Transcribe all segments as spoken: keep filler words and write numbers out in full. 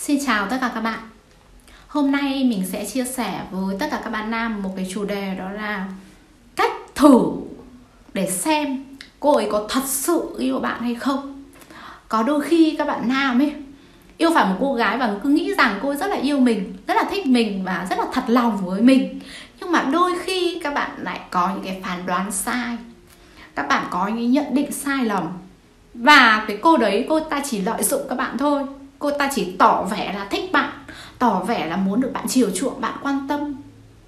Xin chào tất cả các bạn. Hôm nay mình sẽ chia sẻ với tất cả các bạn nam một cái chủ đề, đó là cách thử để xem cô ấy có thật sự yêu bạn hay không. Có đôi khi các bạn nam ấy yêu phải một cô gái và cứ nghĩ rằng cô ấy rất là yêu mình, rất là thích mình và rất là thật lòng với mình. Nhưng mà đôi khi các bạn lại có những cái phán đoán sai, các bạn có những nhận định sai lầm. Và cái cô đấy, cô ta chỉ lợi dụng các bạn thôi. Cô ta chỉ tỏ vẻ là thích bạn, tỏ vẻ là muốn được bạn chiều chuộng, bạn quan tâm.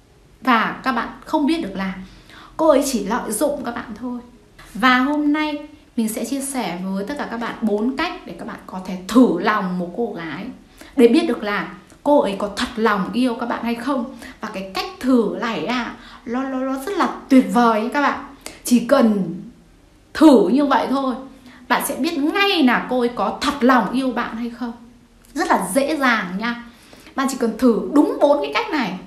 Và các bạn không biết được là cô ấy chỉ lợi dụng các bạn thôi. Và hôm nay mình sẽ chia sẻ với tất cả các bạn bốn cách để các bạn có thể thử lòng một cô gái, để biết được là cô ấy có thật lòng yêu các bạn hay không. Và cái cách thử này à, nó, nó, nó rất là tuyệt vời các bạn. Chỉ cần thử như vậy thôi, bạn sẽ biết ngay là cô ấy có thật lòng yêu bạn hay không. Rất là dễ dàng nha. Bạn chỉ cần thử đúng bốn cái cách này.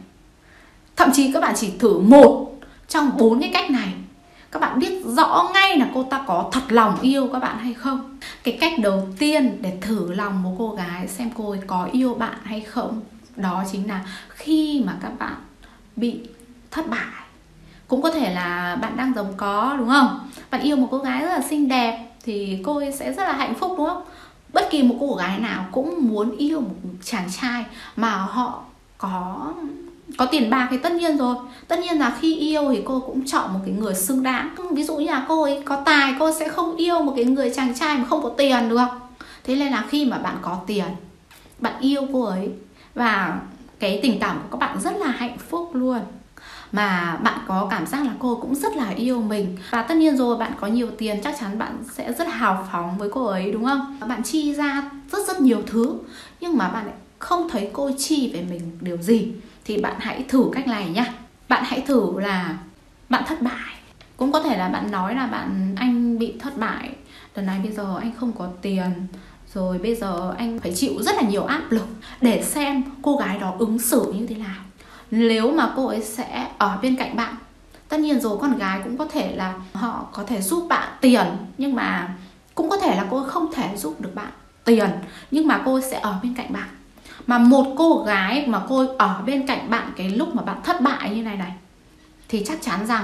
Thậm chí các bạn chỉ thử một trong bốn cái cách này, các bạn biết rõ ngay là cô ta có thật lòng yêu các bạn hay không. Cái cách đầu tiên để thử lòng một cô gái xem cô ấy có yêu bạn hay không, đó chính là khi mà các bạn bị thất bại. Cũng có thể là bạn đang giàu có, đúng không? Bạn yêu một cô gái rất là xinh đẹp thì cô ấy sẽ rất là hạnh phúc, đúng không? Bất kỳ một cô gái nào cũng muốn yêu một chàng trai mà họ có có tiền bạc thì tất nhiên rồi. Tất nhiên là khi yêu thì cô cũng chọn một cái người xứng đáng. Ví dụ như là cô ấy có tài, cô sẽ không yêu một cái người chàng trai mà không có tiền, được không? Thế nên là khi mà bạn có tiền, bạn yêu cô ấy và cái tình cảm của các bạn rất là hạnh phúc luôn, mà bạn có cảm giác là cô cũng rất là yêu mình. Và tất nhiên rồi, bạn có nhiều tiền, chắc chắn bạn sẽ rất hào phóng với cô ấy, đúng không? Bạn chi ra rất rất nhiều thứ, nhưng mà bạn lại không thấy cô chi về mình điều gì. Thì bạn hãy thử cách này nhá. Bạn hãy thử là bạn thất bại. Cũng có thể là bạn nói là bạn anh bị thất bại, lần này bây giờ anh không có tiền, rồi bây giờ anh phải chịu rất là nhiều áp lực, để xem cô gái đó ứng xử như thế nào. Nếu mà cô ấy sẽ ở bên cạnh bạn, tất nhiên rồi, con gái cũng có thể là họ có thể giúp bạn tiền, nhưng mà cũng có thể là cô ấy không thể giúp được bạn tiền, nhưng mà cô ấy sẽ ở bên cạnh bạn. Mà một cô gái mà cô ấy ở bên cạnh bạn cái lúc mà bạn thất bại như này này, thì chắc chắn rằng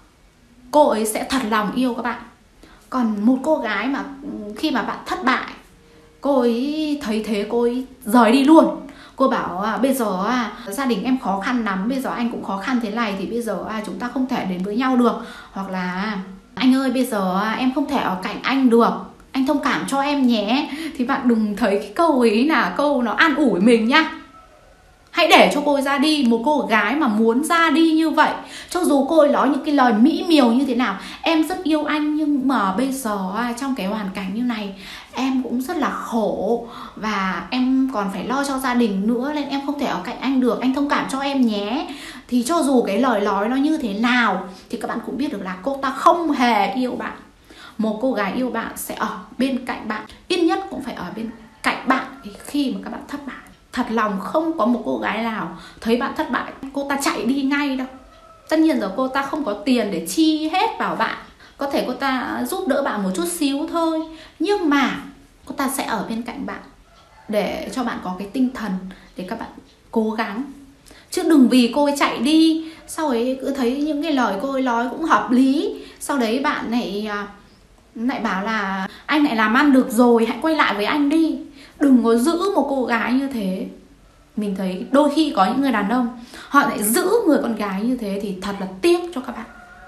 cô ấy sẽ thật lòng yêu các bạn. Còn một cô gái mà khi mà bạn thất bại, cô ấy thấy thế cô ấy rời đi luôn. Cô bảo à, bây giờ à, gia đình em khó khăn lắm, bây giờ anh cũng khó khăn thế này, thì bây giờ à, chúng ta không thể đến với nhau được. Hoặc là anh ơi, bây giờ à, em không thể ở cạnh anh được, anh thông cảm cho em nhé. Thì bạn đừng thấy cái câu ấy là câu nó an ủi mình nhá. Hãy để cho cô ấy ra đi. Một cô gái mà muốn ra đi như vậy, cho dù cô ấy nói những cái lời mỹ miều như thế nào, em rất yêu anh, nhưng mà bây giờ trong cái hoàn cảnh như này em cũng rất là khổ, và em còn phải lo cho gia đình nữa, nên em không thể ở cạnh anh được, anh thông cảm cho em nhé. Thì cho dù cái lời nói nó như thế nào thì các bạn cũng biết được là cô ta không hề yêu bạn. Một cô gái yêu bạn sẽ ở bên cạnh bạn, ít nhất cũng phải ở bên cạnh bạn khi mà các bạn thất bại. Thật lòng không có một cô gái nào thấy bạn thất bại cô ta chạy đi ngay đâu. Tất nhiên rồi, cô ta không có tiền để chi hết vào bạn, có thể cô ta giúp đỡ bạn một chút xíu thôi, nhưng mà cô ta sẽ ở bên cạnh bạn để cho bạn có cái tinh thần để các bạn cố gắng. Chứ đừng vì cô ấy chạy đi, sau ấy cứ thấy những cái lời cô ấy nói cũng hợp lý, sau đấy bạn lại lại bảo là anh lại làm ăn được rồi, hãy quay lại với anh đi. Đừng có giữ một cô gái như thế. Mình thấy đôi khi có những người đàn ông họ lại giữ người con gái như thế thì thật là tiếc cho các bạn.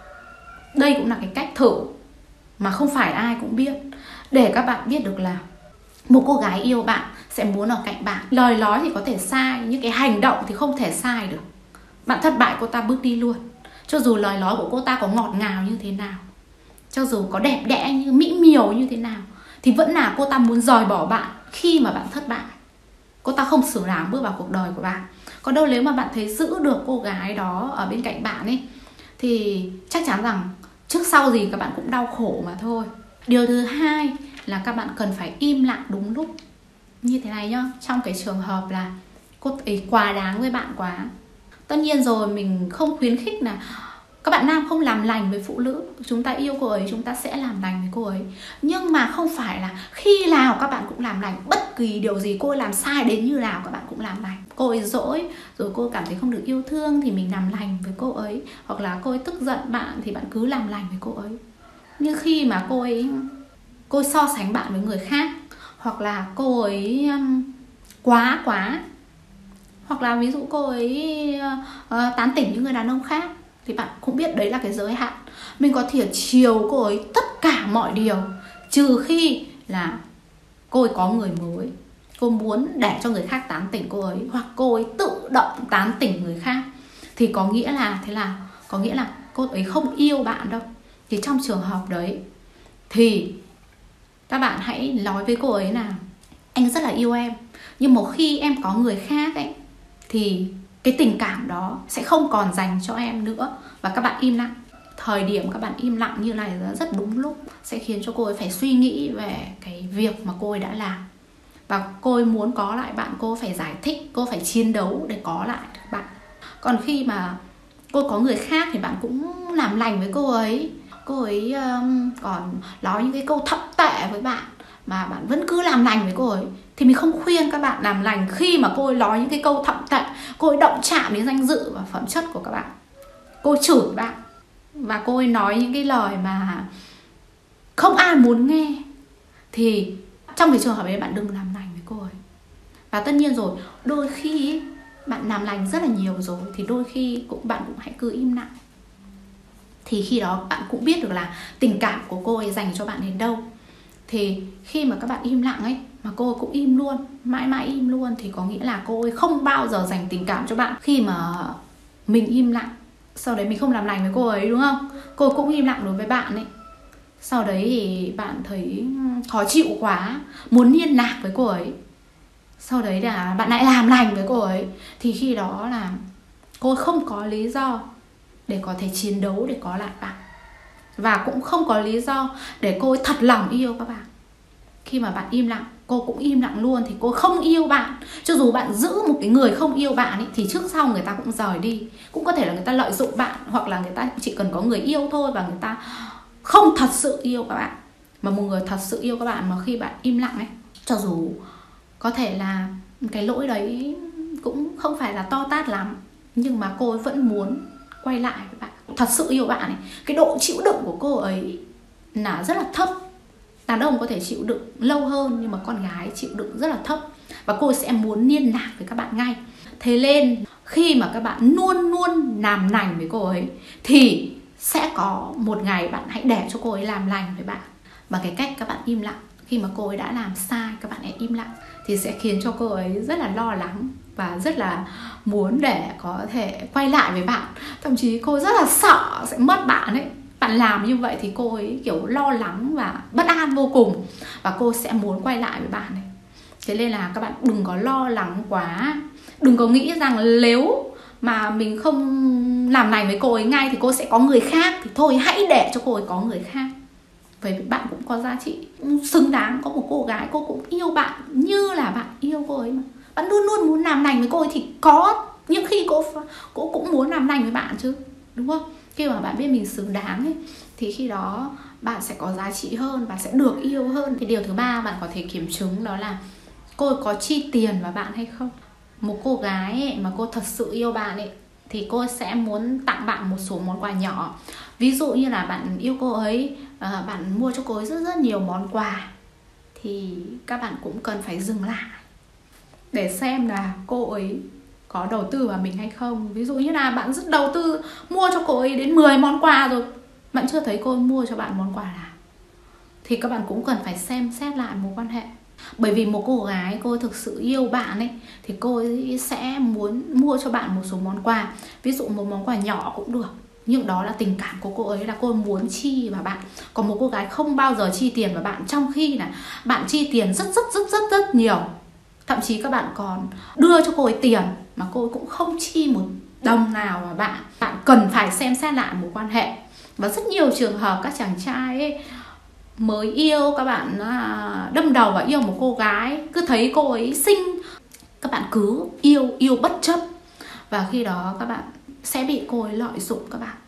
Đây cũng là cái cách thử mà không phải ai cũng biết, để các bạn biết được là một cô gái yêu bạn sẽ muốn ở cạnh bạn. Lời nói thì có thể sai, nhưng cái hành động thì không thể sai được. Bạn thất bại, cô ta bước đi luôn. Cho dù lời nói của cô ta có ngọt ngào như thế nào, cho dù có đẹp đẽ như mỹ miều như thế nào, thì vẫn là cô ta muốn rời bỏ bạn khi mà bạn thất bại. Cô ta không xứng đáng bước vào cuộc đời của bạn. Còn đâu nếu mà bạn thấy giữ được cô gái đó ở bên cạnh bạn ấy, thì chắc chắn rằng trước sau gì các bạn cũng đau khổ mà thôi. Điều thứ hai là các bạn cần phải im lặng đúng lúc. Như thế này nhá, trong cái trường hợp là cô ấy quá đáng với bạn quá, tất nhiên rồi mình không khuyến khích là Các bạn nam không làm lành với phụ nữ. Chúng ta yêu cô ấy, chúng ta sẽ làm lành với cô ấy. Nhưng mà không phải là khi nào các bạn cũng làm lành. Bất kỳ điều gì cô ấy làm sai đến như nào các bạn cũng làm lành. Cô ấy dỗi rồi cô cảm thấy không được yêu thương thì mình làm lành với cô ấy. Hoặc là cô ấy tức giận bạn thì bạn cứ làm lành với cô ấy. Nhưng khi mà cô ấy Cô ấy so sánh bạn với người khác, hoặc là cô ấy um, quá quá, hoặc là ví dụ cô ấy uh, tán tỉnh những người đàn ông khác, thì bạn cũng biết đấy là cái giới hạn. Mình có thể chiều cô ấy tất cả mọi điều, trừ khi là cô ấy có người mới, cô muốn để cho người khác tán tỉnh cô ấy, hoặc cô ấy tự động tán tỉnh người khác, thì có nghĩa là thế là có nghĩa là cô ấy không yêu bạn đâu. Thì trong trường hợp đấy thì các bạn hãy nói với cô ấy là anh rất là yêu em, nhưng một khi em có người khác ấy thì cái tình cảm đó sẽ không còn dành cho em nữa. Và các bạn im lặng. Thời điểm các bạn im lặng như này rất đúng lúc, sẽ khiến cho cô ấy phải suy nghĩ về cái việc mà cô ấy đã làm. Và cô ấy muốn có lại bạn, cô phải giải thích, cô phải chiến đấu để có lại được bạn. Còn khi mà cô có người khác thì bạn cũng làm lành với cô ấy. Cô ấy um, còn nói những cái câu thậm tệ với bạn mà bạn vẫn cứ làm lành với cô ấy, thì mình không khuyên các bạn làm lành khi mà cô ấy nói những cái câu thậm tệ, cô ấy động chạm đến danh dự và phẩm chất của các bạn, cô ấy chửi bạn, và cô ấy nói những cái lời mà không ai muốn nghe. Thì trong cái trường hợp ấy bạn đừng làm lành với cô ấy. Và tất nhiên rồi, đôi khi ấy, bạn làm lành rất là nhiều rồi thì đôi khi cũng bạn cũng hãy cứ im lặng. Thì khi đó bạn cũng biết được là tình cảm của cô ấy dành cho bạn đến đâu. Thì khi mà các bạn im lặng ấy, mà cô ấy cũng im luôn, mãi mãi im luôn, thì có nghĩa là cô ấy không bao giờ dành tình cảm cho bạn. Khi mà mình im lặng, sau đấy mình không làm lành với cô ấy, đúng không? Cô ấy cũng im lặng đối với bạn ấy. Sau đấy thì bạn thấy khó chịu quá, muốn liên lạc với cô ấy, sau đấy là bạn lại làm lành với cô ấy, thì khi đó là cô ấy không có lý do để có thể chiến đấu để có lại bạn. Và cũng không có lý do để cô ấy thật lòng yêu các bạn. Khi mà bạn im lặng, cô cũng im lặng luôn, thì cô không yêu bạn. Cho dù bạn giữ một cái người không yêu bạn ấy, thì trước sau người ta cũng rời đi. Cũng có thể là người ta lợi dụng bạn, hoặc là người ta chỉ cần có người yêu thôi, và người ta không thật sự yêu các bạn. Mà một người thật sự yêu các bạn mà khi bạn im lặng ấy, cho dù có thể là cái lỗi đấy cũng không phải là to tát lắm, nhưng mà cô ấy vẫn muốn quay lại với bạn, thật sự yêu bạn ấy. Cái độ chịu đựng của cô ấy là rất là thấp. Đàn ông có thể chịu đựng lâu hơn, nhưng mà con gái chịu đựng rất là thấp, và cô ấy sẽ muốn liên lạc với các bạn ngay. Thế nên khi mà các bạn luôn luôn làm lành với cô ấy, thì sẽ có một ngày bạn hãy để cho cô ấy làm lành với bạn bằng cái cách các bạn im lặng. Khi mà cô ấy đã làm sai, các bạn hãy im lặng, thì sẽ khiến cho cô ấy rất là lo lắng và rất là muốn để có thể quay lại với bạn. Thậm chí cô ấy rất là sợ sẽ mất bạn ấy. Bạn làm như vậy thì cô ấy kiểu lo lắng và bất an vô cùng, và cô sẽ muốn quay lại với bạn ấy. Thế nên là các bạn đừng có lo lắng quá. Đừng có nghĩ rằng nếu mà mình không làm lành với cô ấy ngay thì cô sẽ có người khác, thì thôi hãy để cho cô ấy có người khác. Vậy bạn cũng có giá trị, xứng đáng có một cô gái cô cũng yêu bạn như là bạn yêu cô ấy mà. Bạn luôn luôn muốn làm lành với cô ấy thì có những khi cô, cô cũng muốn làm lành với bạn chứ, đúng không? Khi mà bạn biết mình xứng đáng ấy, thì khi đó bạn sẽ có giá trị hơn và sẽ được yêu hơn. Thì điều thứ ba bạn có thể kiểm chứng đó là cô ấy có chi tiền vào bạn hay không. Một cô gái ấy, mà cô thật sự yêu bạn ấy, thì cô ấy sẽ muốn tặng bạn một số món quà nhỏ. Ví dụ như là bạn yêu cô ấy, à, bạn mua cho cô ấy rất rất nhiều món quà, thì các bạn cũng cần phải dừng lại để xem là cô ấy có đầu tư vào mình hay không. Ví dụ như là bạn rất đầu tư mua cho cô ấy đến mười món quà rồi, bạn chưa thấy cô ấy mua cho bạn món quà nào, thì các bạn cũng cần phải xem xét lại mối quan hệ. Bởi vì một cô gái cô ấy thực sự yêu bạn ấy, thì cô ấy sẽ muốn mua cho bạn một số món quà. Ví dụ một món quà nhỏ cũng được, nhưng đó là tình cảm của cô ấy, là cô ấy muốn chi vào bạn. Còn một cô gái không bao giờ chi tiền vào bạn, trong khi là bạn chi tiền rất rất rất rất rất nhiều. Thậm chí các bạn còn đưa cho cô ấy tiền mà cô ấy cũng không chi một đồng nào vào bạn. Bạn cần phải xem xét lại mối quan hệ. Và rất nhiều trường hợp các chàng trai ấy mới yêu, các bạn đâm đầu vào yêu một cô gái, cứ thấy cô ấy xinh, các bạn cứ yêu, yêu bất chấp. Và khi đó các bạn sẽ bị cô ấy lợi dụng các bạn.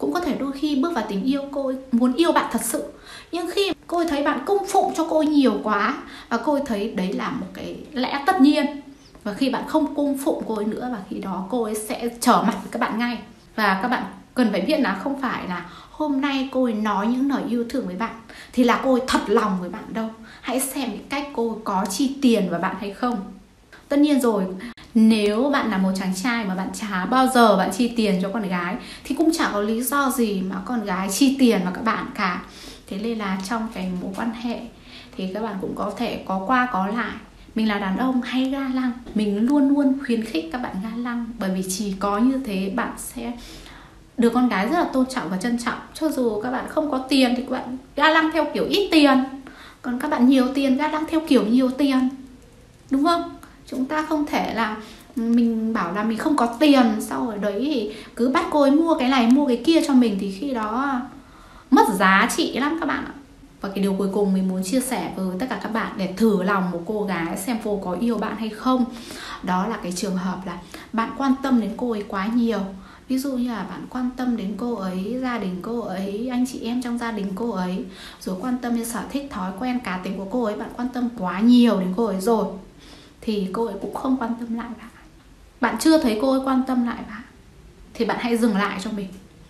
Cũng có thể đôi khi bước vào tình yêu cô ấy muốn yêu bạn thật sự, nhưng khi cô ấy thấy bạn cung phụng cho cô ấy nhiều quá và cô ấy thấy đấy là một cái lẽ tất nhiên, và khi bạn không cung phụng cô ấy nữa, và khi đó cô ấy sẽ trở mặt với các bạn ngay. Và các bạn cần phải biết là không phải là hôm nay cô ấy nói những lời yêu thương với bạn thì là cô ấy thật lòng với bạn đâu. Hãy xem cái cách cô ấy có chi tiền vào bạn hay không. Tất nhiên rồi, nếu bạn là một chàng trai mà bạn chả bao giờ bạn chi tiền cho con gái thì cũng chả có lý do gì mà con gái chi tiền vào các bạn cả. Thế nên là trong cái mối quan hệ thì các bạn cũng có thể có qua có lại. Mình là đàn ông hay ga lăng, mình luôn luôn khuyến khích các bạn ga lăng, bởi vì chỉ có như thế bạn sẽ được con gái rất là tôn trọng và trân trọng. Cho dù các bạn không có tiền thì các bạn ga lăng theo kiểu ít tiền, còn các bạn nhiều tiền ga lăng theo kiểu nhiều tiền, đúng không? Chúng ta không thể là mình bảo là mình không có tiền, sau rồi đấy thì cứ bắt cô ấy mua cái này mua cái kia cho mình, thì khi đó mất giá trị lắm các bạn ạ. Và cái điều cuối cùng mình muốn chia sẻ với tất cả các bạn để thử lòng một cô gái xem cô có yêu bạn hay không, đó là cái trường hợp là bạn quan tâm đến cô ấy quá nhiều. Ví dụ như là bạn quan tâm đến cô ấy, gia đình cô ấy, anh chị em trong gia đình cô ấy, rồi quan tâm đến sở thích, thói quen, cá tính của cô ấy, bạn quan tâm quá nhiều đến cô ấy rồi, thì cô ấy cũng không quan tâm lại bạn. Bạn chưa thấy cô ấy quan tâm lại bạn thì bạn hãy dừng lại cho mình.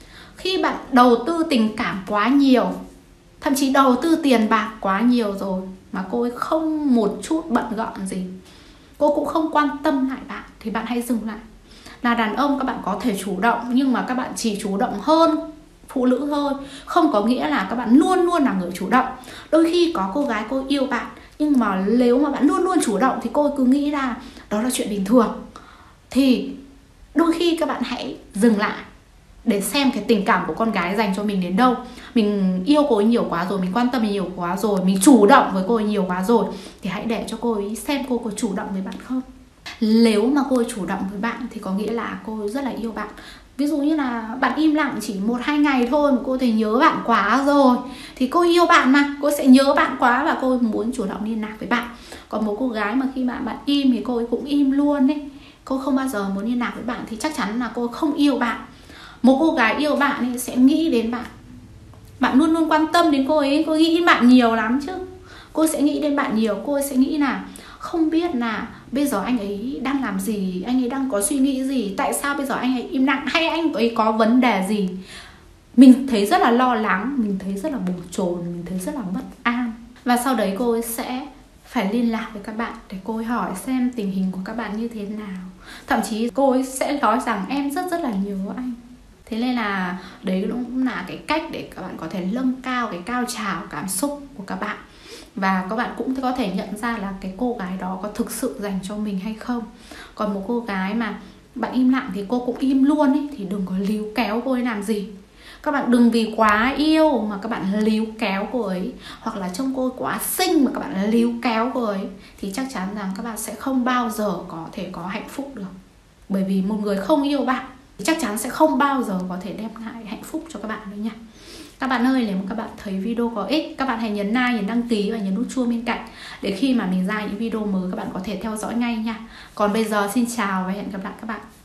Khi bạn đầu tư tình cảm quá nhiều, thậm chí đầu tư tiền bạc quá nhiều rồi mà cô ấy không một chút bận rộn gì, cô cũng không quan tâm lại bạn, thì bạn hãy dừng lại. Là đàn ông các bạn có thể chủ động, nhưng mà các bạn chỉ chủ động hơn phụ nữ thôi, không có nghĩa là các bạn luôn luôn là người chủ động. Đôi khi có cô gái cô yêu bạn, nhưng mà nếu mà bạn luôn luôn chủ động thì cô ấy cứ nghĩ là đó là chuyện bình thường. Thì đôi khi các bạn hãy dừng lại để xem cái tình cảm của con gái dành cho mình đến đâu. Mình yêu cô ấy nhiều quá rồi, mình quan tâm nhiều quá rồi, mình chủ động với cô ấy nhiều quá rồi, thì hãy để cho cô ấy xem cô có chủ động với bạn không. Nếu mà cô ấy chủ động với bạn thì có nghĩa là cô ấy rất là yêu bạn. Ví dụ như là bạn im lặng chỉ một hai ngày thôi mà cô thấy nhớ bạn quá rồi, thì cô yêu bạn mà, cô sẽ nhớ bạn quá và cô ấy muốn chủ động liên lạc với bạn. Còn một cô gái mà khi bạn bạn im thì cô ấy cũng im luôn ấy, cô không bao giờ muốn liên lạc với bạn, thì chắc chắn là cô không yêu bạn. Một cô gái yêu bạn thì sẽ nghĩ đến bạn, bạn luôn luôn quan tâm đến cô ấy, cô nghĩ đến bạn nhiều lắm chứ. Cô sẽ nghĩ đến bạn nhiều, cô ấy sẽ nghĩ là không biết là bây giờ anh ấy đang làm gì, anh ấy đang có suy nghĩ gì, tại sao bây giờ anh ấy im lặng, hay anh ấy có vấn đề gì. Mình thấy rất là lo lắng, mình thấy rất là bồn chồn, mình thấy rất là bất an. Và sau đấy cô ấy sẽ phải liên lạc với các bạn để cô ấy hỏi xem tình hình của các bạn như thế nào. Thậm chí cô ấy sẽ nói rằng em rất rất là nhớ anh. Thế nên là đấy cũng là cái cách để các bạn có thể nâng cao cái cao trào cảm xúc của các bạn. Và các bạn cũng có thể nhận ra là cái cô gái đó có thực sự dành cho mình hay không. Còn một cô gái mà bạn im lặng thì cô cũng im luôn ấy, thì đừng có líu kéo cô ấy làm gì. Các bạn đừng vì quá yêu mà các bạn líu kéo cô ấy, hoặc là trông cô ấy quá xinh mà các bạn líu kéo cô ấy, thì chắc chắn rằng các bạn sẽ không bao giờ có thể có hạnh phúc được. Bởi vì một người không yêu bạn thì chắc chắn sẽ không bao giờ có thể đem lại hạnh phúc cho các bạn nữa nha. Các bạn ơi, nếu mà các bạn thấy video có ích, các bạn hãy nhấn like, nhấn đăng ký và nhấn nút chuông bên cạnh để khi mà mình ra những video mới các bạn có thể theo dõi ngay nha. Còn bây giờ xin chào và hẹn gặp lại các bạn.